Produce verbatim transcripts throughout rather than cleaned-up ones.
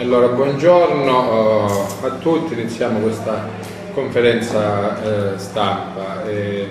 Allora, buongiorno uh, a tutti, iniziamo questa conferenza uh, stampa. E,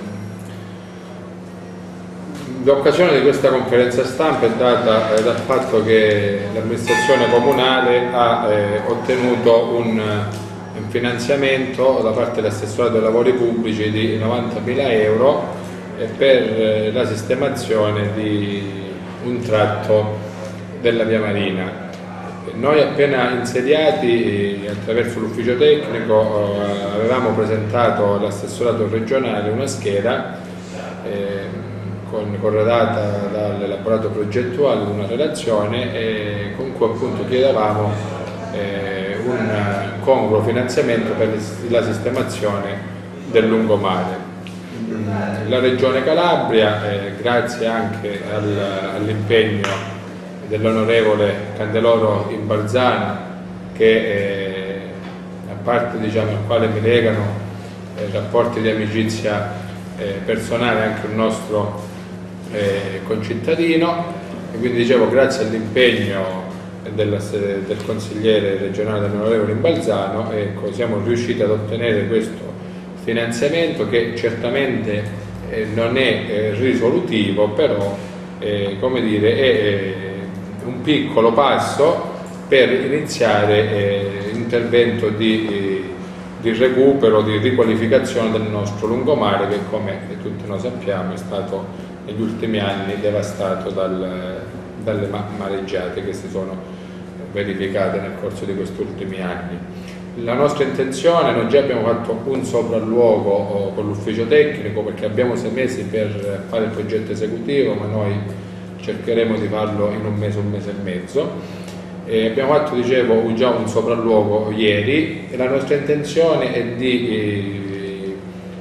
l'occasione di questa conferenza stampa è data eh, dal fatto che l'amministrazione comunale ha eh, ottenuto un, un finanziamento da parte dell'assessorato dei lavori pubblici di novantamila euro eh, per eh, la sistemazione di un tratto della via Marina. Noi appena insediati attraverso l'ufficio tecnico eh, avevamo presentato all'assessorato regionale una scheda eh, con, corredata dall'elaborato progettuale di una relazione eh, con cui appunto chiedevamo eh, un congruo finanziamento per la sistemazione del lungomare. La Regione Calabria, eh, grazie anche al, all'impegno dell'onorevole Candeloro Imbalzano, che eh, a parte diciamo, al quale mi legano eh, rapporti di amicizia eh, personale anche un nostro eh, concittadino, e quindi dicevo grazie all'impegno del, del consigliere regionale dell'onorevole Imbalzano ecco, siamo riusciti ad ottenere questo finanziamento che certamente eh, non è eh, risolutivo, però eh, come dire, è eh, un piccolo passo per iniziare eh, intervento di, eh, di recupero, di riqualificazione del nostro lungomare che, come tutti noi sappiamo, è stato negli ultimi anni devastato dal, dalle mareggiate che si sono verificate nel corso di questi ultimi anni. La nostra intenzione, noi già abbiamo fatto un sopralluogo oh, con l'ufficio tecnico perché abbiamo sei mesi per fare il progetto esecutivo, ma noi cercheremo di farlo in un mese, un mese e mezzo. E abbiamo fatto, dicevo, già un sopralluogo ieri e la nostra intenzione è di eh,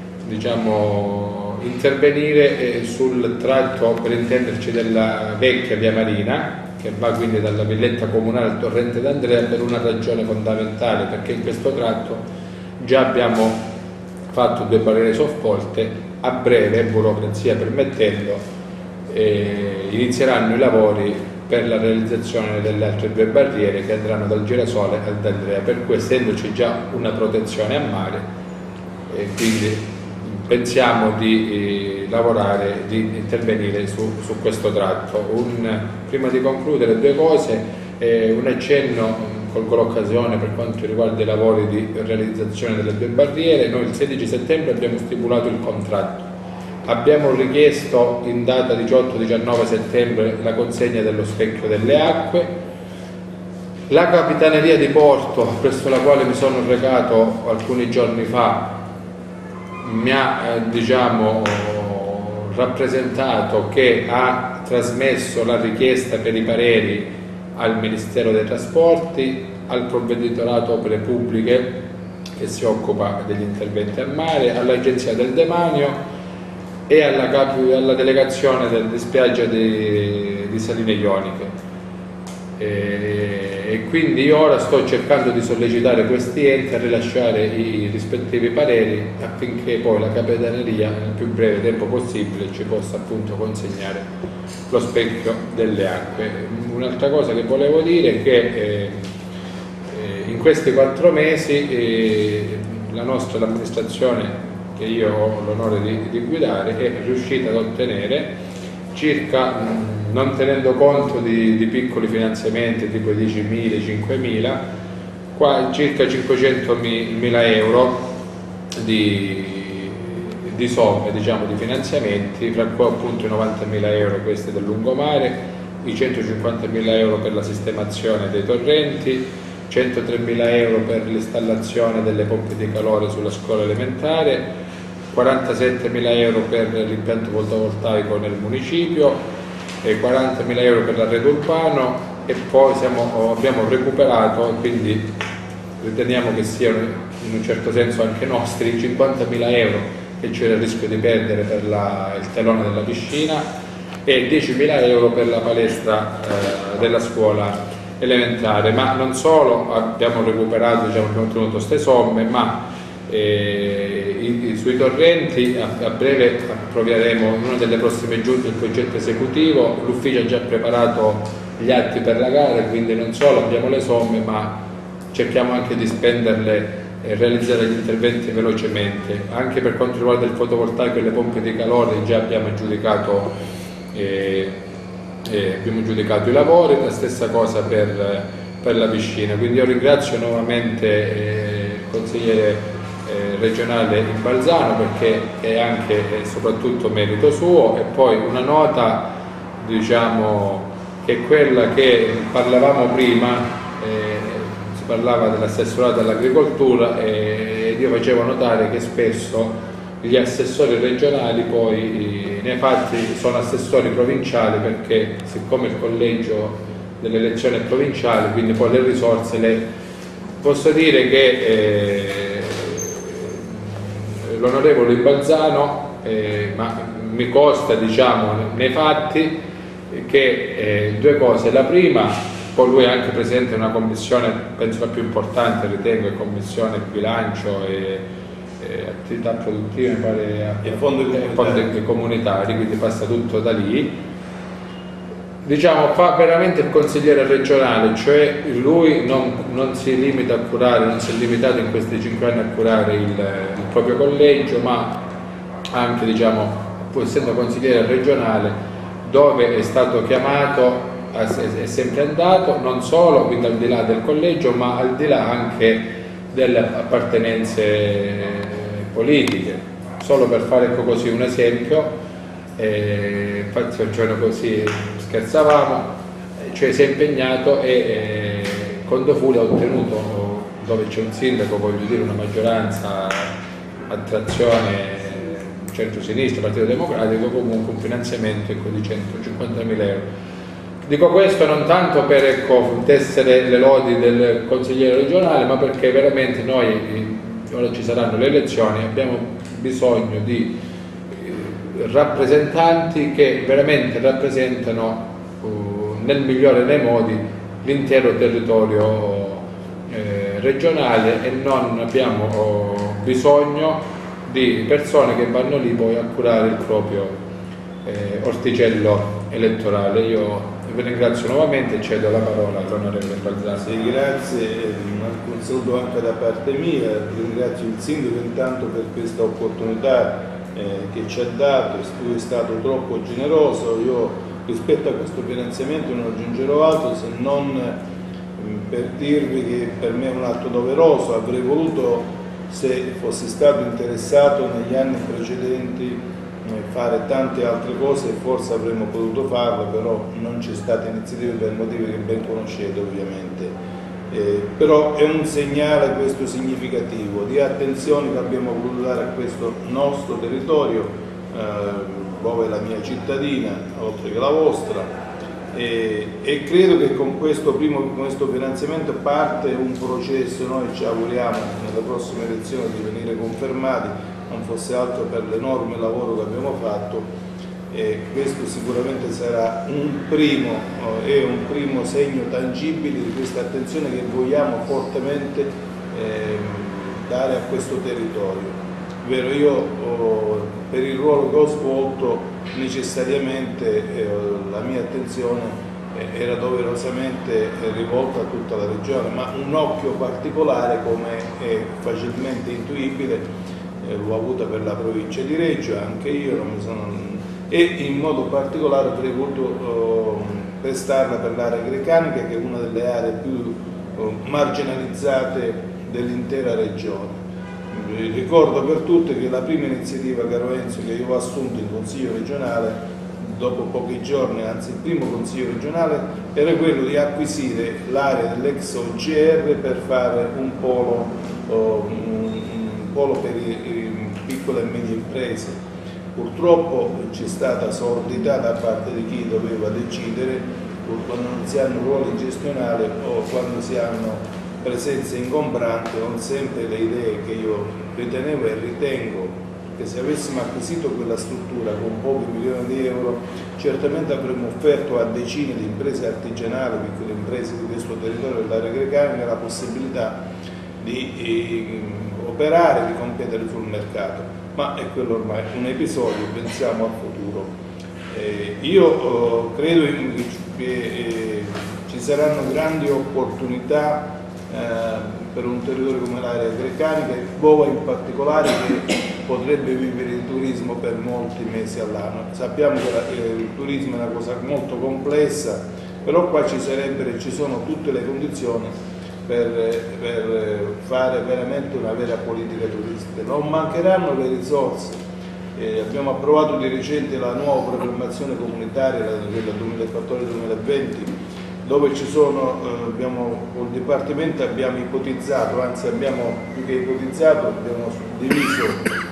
diciamo, intervenire eh, sul tratto, per intenderci, della vecchia via Marina, che va quindi dalla villetta comunale al torrente d'Andrea, per una ragione fondamentale, perché in questo tratto già abbiamo fatto due barriere sovvolte, a breve, burocrazia permettendo, Eh, inizieranno i lavori per la realizzazione delle altre due barriere che andranno dal Girasole al D'Andrea, per cui essendoci già una protezione a mare eh, quindi pensiamo di eh, lavorare, di intervenire su, su questo tratto. Un, prima di concludere due cose, eh, un accenno, colgo l'occasione per quanto riguarda i lavori di realizzazione delle due barriere. Noi il sedici settembre abbiamo stipulato il contratto. Abbiamo richiesto in data diciotto diciannove settembre la consegna dello specchio delle acque. La Capitaneria di Porto, presso la quale mi sono recato alcuni giorni fa, mi ha eh, diciamo, rappresentato che ha trasmesso la richiesta per i pareri al Ministero dei Trasporti, al Provveditorato Opere Pubbliche che si occupa degli interventi a mare, all'Agenzia del Demanio e alla, capi, alla delegazione del, di spiaggia di, di Saline Ioniche. E, e quindi ora sto cercando di sollecitare questi enti a rilasciare i rispettivi pareri affinché poi la Capitaneria nel più breve tempo possibile ci possa appunto consegnare lo specchio delle acque. Un'altra cosa che volevo dire è che eh, eh, in questi quattro mesi eh, la nostra l'amministrazione che io ho l'onore di, di guidare, è riuscita ad ottenere circa, non tenendo conto di, di piccoli finanziamenti tipo diecimila, cinquemila, qua circa cinquecentomila euro di, di somme, diciamo, di finanziamenti, fra cui appunto i novantamila euro questi del lungomare, i centocinquantamila euro per la sistemazione dei torrenti, centotremila euro per l'installazione delle pompe di calore sulla scuola elementare, quarantasettemila euro per l'impianto fotovoltaico nel municipio, e quarantamila euro per l'arredo urbano, e poi siamo, abbiamo recuperato, e quindi riteniamo che siano in un certo senso anche nostri, cinquantamila euro che c'era il rischio di perdere per la, il telone della piscina, e diecimila euro per la palestra eh, della scuola elementare. Ma non solo abbiamo recuperato, diciamo, abbiamo ottenuto queste somme, ma eh, i, i, sui torrenti a, a breve approveremo in una delle prossime giunte il progetto esecutivo, l'ufficio ha già preparato gli atti per la gara, quindi non solo abbiamo le somme ma cerchiamo anche di spenderle e realizzare gli interventi velocemente. Anche per quanto riguarda il fotovoltaico e le pompe di calore già abbiamo aggiudicato, eh, eh, abbiamo aggiudicato i lavori, la stessa cosa per, per la piscina. Quindi io ringrazio nuovamente eh, il consigliere eh, regionale in Balzano perché è anche e soprattutto merito suo. E poi una nota, diciamo, che è quella che parlavamo prima, eh, parlava dell'assessorato all'agricoltura e io facevo notare che spesso gli assessori regionali poi nei fatti sono assessori provinciali perché siccome il collegio delle elezioni è provinciale, quindi poi le risorse le posso dire che eh, l'onorevole Balzano eh, ma mi costa, diciamo, nei fatti che eh, due cose: la prima, poi lui è anche presidente di una commissione, penso la più importante, ritengo, è commissione bilancio e, e attività produttive, mi pare, e fondi comunitari. comunitari, quindi passa tutto da lì. Diciamo, fa veramente il consigliere regionale, cioè lui non, non si limita a curare, non si è limitato in questi cinque anni a curare il, il proprio collegio, ma anche, diciamo, essendo consigliere regionale, dove è stato chiamato è sempre andato, non solo, quindi al di là del collegio, ma al di là anche delle appartenenze politiche. Solo per fare così un esempio, eh, infatti un giorno così scherzavamo, cioè si è impegnato e eh, Condofuli ha ottenuto, dove c'è un sindaco, voglio dire, una maggioranza a trazione centro-sinistra, Partito Democratico, comunque un finanziamento, ecco, di centocinquantamila euro. Dico questo non tanto per, ecco, tessere le lodi del consigliere regionale, ma perché veramente noi, ora ci saranno le elezioni, abbiamo bisogno di rappresentanti che veramente rappresentano uh, nel migliore dei modi l'intero territorio eh, regionale e non abbiamo oh, bisogno di persone che vanno lì poi a curare il proprio eh, orticello elettorale. Io vi ringrazio nuovamente e cedo la parola all'onorevole Balzano. Sì, grazie, un saluto anche da parte mia, ringrazio il sindaco intanto per questa opportunità eh, che ci ha dato, lui è stato troppo generoso. Io rispetto a questo finanziamento non aggiungerò altro se non mh, per dirvi che per me è un atto doveroso. Avrei voluto, se fossi stato interessato negli anni precedenti, fare tante altre cose, forse avremmo potuto farlo, però non c'è stata iniziativa per motivi che ben conoscete ovviamente. Eh, però è un segnale questo significativo di attenzione che abbiamo voluto dare a questo nostro territorio, eh, dove è la mia cittadina, oltre che la vostra, e, e credo che con questo, primo, con questo finanziamento parte un processo. Noi ci auguriamo nelle prossime elezioni di venire confermati, non fosse altro per l'enorme lavoro che abbiamo fatto, e questo sicuramente sarà un primo, eh, è un primo segno tangibile di questa attenzione che vogliamo fortemente eh, dare a questo territorio. Vero, io oh, per il ruolo che ho svolto necessariamente eh, la mia attenzione eh, era doverosamente rivolta a tutta la regione, ma un occhio particolare, come è facilmente intuibile, l'ho avuta per la provincia di Reggio, anche io non mi sono, e in modo particolare avrei voluto eh, prestarla per l'area grecanica, che è una delle aree più eh, marginalizzate dell'intera regione. Ricordo per tutti che la prima iniziativa, caro Enzo, che io ho assunto in Consiglio regionale, dopo pochi giorni, anzi il primo Consiglio regionale, era quello di acquisire l'area dell'ex O G R per fare un polo, oh, un, polo per le piccole e medie imprese. Purtroppo c'è stata sordità da parte di chi doveva decidere, quando non si hanno ruoli gestionali o quando si hanno presenze ingombranti, non sempre le idee che io ritenevo e ritengo che se avessimo acquisito quella struttura con pochi milioni di euro, certamente avremmo offerto a decine di imprese artigianali, piccole imprese di questo territorio dell'area grecanica, la possibilità di eh, operare, di competere sul mercato, ma è quello ormai un episodio, pensiamo al futuro. Eh, io eh, credo che eh, ci saranno grandi opportunità eh, per un territorio come l'area grecanica e Bova in particolare, che potrebbe vivere il turismo per molti mesi all'anno. Sappiamo che la, eh, il turismo è una cosa molto complessa, però qua ci sarebbero, ci sono tutte le condizioni per, per fare veramente una vera politica turistica. Non mancheranno le risorse. Eh, abbiamo approvato di recente la nuova programmazione comunitaria, quella duemilaquattordici duemilaventi, dove ci sono, eh, abbiamo, col Dipartimento abbiamo ipotizzato, anzi abbiamo più che ipotizzato, abbiamo diviso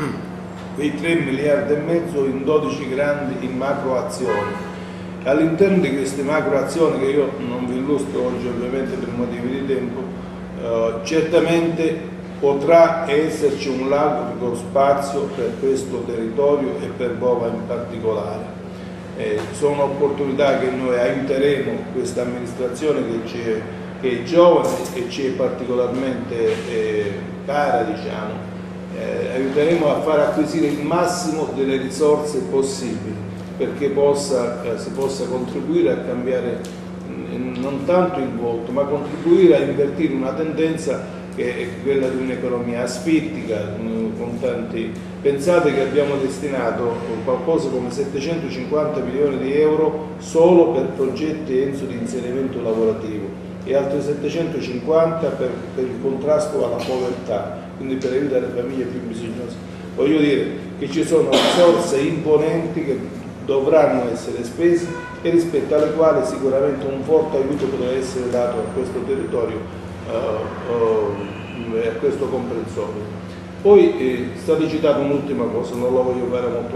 quei tre miliardi e mezzo in dodici grandi in macro azioni. All'interno di queste macro azioni, che io non vi illustro oggi ovviamente per motivi di tempo, eh, certamente potrà esserci un largo spazio per questo territorio e per Bova in particolare. Eh, sono opportunità che noi aiuteremo questa amministrazione che, è, che è giovane e ci è particolarmente eh, cara, diciamo. Eh, aiuteremo a far acquisire il massimo delle risorse possibili perché possa, eh, si possa contribuire a cambiare mh, non tanto il volto, ma contribuire a invertire una tendenza che è quella di un'economia asfittica, con tanti. Pensate che abbiamo destinato qualcosa come settecentocinquanta milioni di euro solo per progetti Enso di inserimento lavorativo e altri settecentocinquanta per, per il contrasto alla povertà, quindi per aiutare le famiglie più bisognose. Voglio dire che ci sono risorse imponenti che dovranno essere spese e rispetto alle quali sicuramente un forte aiuto potrà essere dato a questo territorio, Uh, uh, a questo comprensorio. Poi eh, è stata citata un'ultima cosa, non la voglio fare molto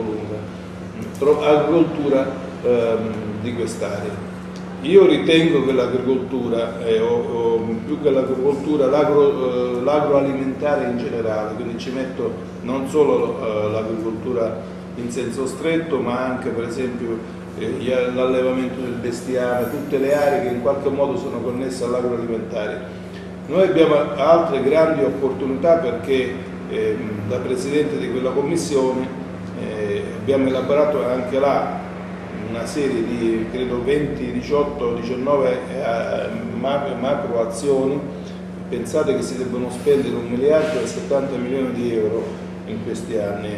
lunga, agricoltura um, di quest'area. Io ritengo che l'agricoltura, eh, o, o più che l'agricoltura, l'agro, eh, l'agroalimentare in generale, quindi ci metto non solo eh, l'agricoltura in senso stretto, ma anche per esempio eh, l'allevamento del bestiame, tutte le aree che in qualche modo sono connesse all'agroalimentare. Noi abbiamo altre grandi opportunità perché eh, da Presidente di quella Commissione eh, abbiamo elaborato anche là una serie di, credo, venti, diciotto, diciannove eh, macro azioni. Pensate che si debbono spendere un miliardo e settanta milioni di euro in questi anni.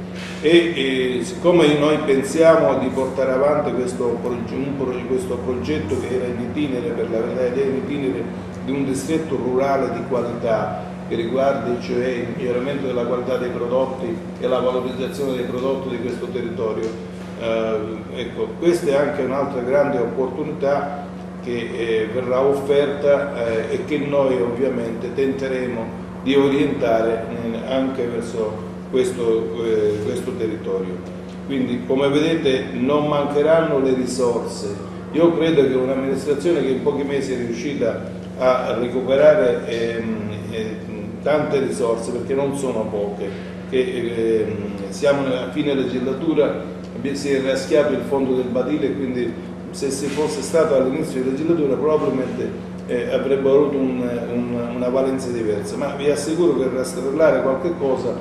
E, e siccome noi pensiamo di portare avanti questo, un, questo progetto che era in itinere, per la verità è in itinere, di un distretto rurale di qualità che riguardi cioè il miglioramento della qualità dei prodotti e la valorizzazione dei prodotti di questo territorio. Eh, ecco, questa è anche un'altra grande opportunità che eh, verrà offerta eh, e che noi ovviamente tenteremo di orientare eh, anche verso questo, eh, questo territorio. Quindi, come vedete, non mancheranno le risorse. Io credo che un'amministrazione che in pochi mesi è riuscita a recuperare ehm, eh, tante risorse, perché non sono poche, che eh, siamo a fine legislatura, si è raschiato il fondo del Badile e quindi se si fosse stato all'inizio della legislatura probabilmente eh, avrebbero avuto un, un, una valenza diversa, ma vi assicuro che rastrellare qualche cosa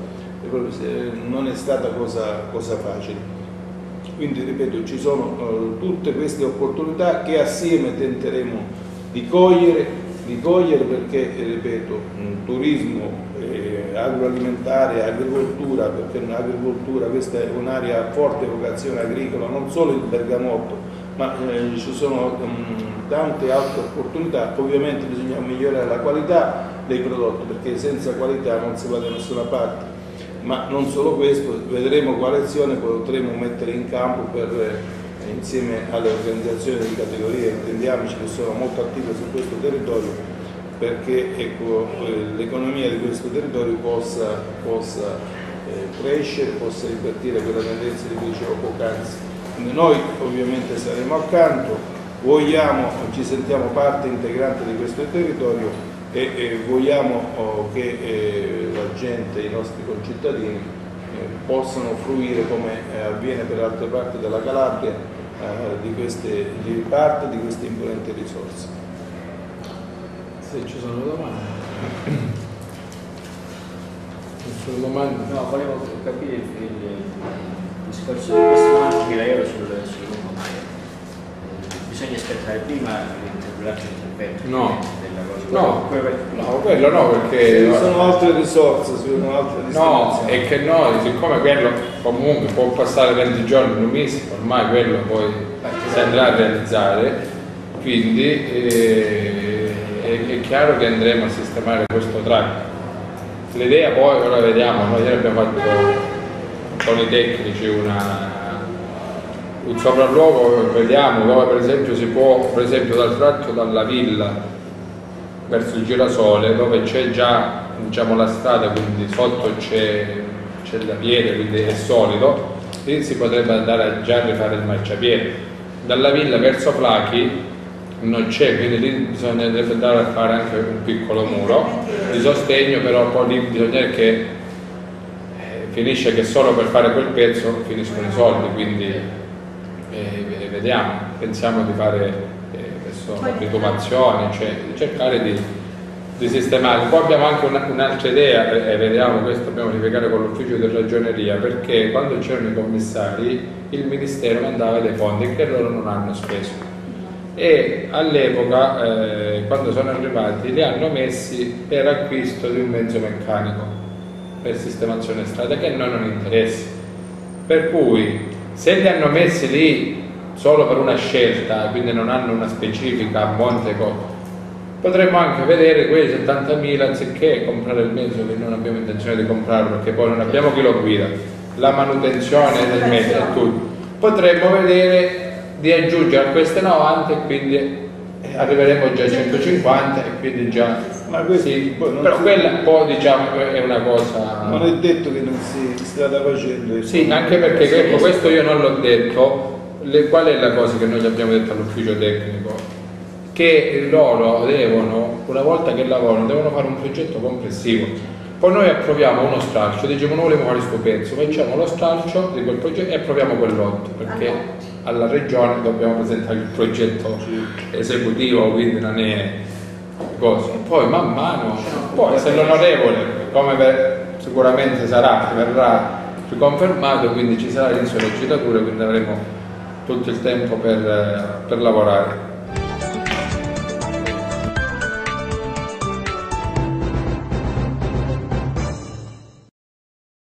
eh, non è stata cosa, cosa facile. Quindi ripeto, ci sono eh, tutte queste opportunità che assieme tenteremo di cogliere di cogliere perché, ripeto, turismo, eh, agroalimentare, agricoltura, perché l'agricoltura, questa è un'area a forte vocazione agricola, non solo il bergamotto, ma eh, ci sono um, tante altre opportunità. Ovviamente bisogna migliorare la qualità dei prodotti, perché senza qualità non si va da nessuna parte, ma non solo questo, vedremo quale azione potremo mettere in campo per eh, insieme alle organizzazioni di categoria, intendiamoci, che sono molto attive su questo territorio, perché ecco, eh, l'economia di questo territorio possa, possa eh, crescere, possa invertire quella tendenza di cui dicevo poc'anzi. Quindi noi ovviamente saremo accanto, vogliamo, ci sentiamo parte integrante di questo territorio e, e vogliamo oh, che eh, la gente, i nostri concittadini eh, possano fruire, come eh, avviene per altre parti della Calabria, Uh, di, queste, di parte di queste imponenti risorse. Se ci sono domande. Nessuna domanda? No, volevo capire il, il, il discorso di questi novantamila euro sul, sul lungomare. Bisogna aspettare prima l'altro intervento No. della cosa. No, quello, no, quello no, perché ci sono altre risorse, ci sono altre no, destinazioni. è che noi, siccome quello comunque può passare venti giorni, un mese, ormai quello poi si andrà a realizzare, quindi eh, è, è chiaro che andremo a sistemare questo track. L'idea poi, ora vediamo, noi ieri abbiamo fatto con i tecnici una, un sopralluogo, vediamo dove per esempio si può, per esempio dal tratto dalla villa verso il girasole, dove c'è già, diciamo, la strada, quindi sotto c'è da piede, quindi è solido, lì si potrebbe andare a già rifare il marciapiede. Dalla villa verso Flachi non c'è, quindi lì bisogna andare a fare anche un piccolo muro di sostegno, però poi lì bisogna che eh, finisce che solo per fare quel pezzo finiscono i soldi, quindi eh, vediamo, pensiamo di fare la bitumazione, cioè di cercare di, di sistemare. Poi abbiamo anche un'altra idea, e vediamo, questo dobbiamo verificare con l'ufficio di ragioneria, perché quando c'erano i commissari il Ministero mandava dei fondi che loro non hanno speso e all'epoca eh, quando sono arrivati li hanno messi per acquisto di un mezzo meccanico per sistemazione strada che a noi non interessa, per cui se li hanno messi lì solo per una scelta, quindi non hanno una specifica a monte cosa, potremmo anche vedere quei settantamila, anziché comprare il mezzo che non abbiamo intenzione di comprarlo perché poi non abbiamo chi lo guida, la manutenzione del mezzo e tutto, potremmo vedere di aggiungere a queste novanta e quindi arriveremo già a centocinquanta e quindi già ma questo, sì, non però si... quella poi diciamo è una cosa, non è detto che non si strada facendo, sì, anche perché ecco, questo io non l'ho detto. Le, qual è la cosa che noi gli abbiamo detto all'ufficio tecnico? Che loro devono, una volta che lavorano, devono fare un progetto complessivo. Poi noi approviamo uno stralcio, diciamo noi vogliamo fare questo pezzo, facciamo lo stralcio di quel progetto e approviamo quell'otto, perché alla regione dobbiamo presentare il progetto esecutivo, quindi non è cosa. Poi man mano, poi se l'onorevole, come per, sicuramente sarà, verrà riconfermato, quindi ci sarà l'inizio legislatura, quindi avremo tutto il tempo per, per lavorare.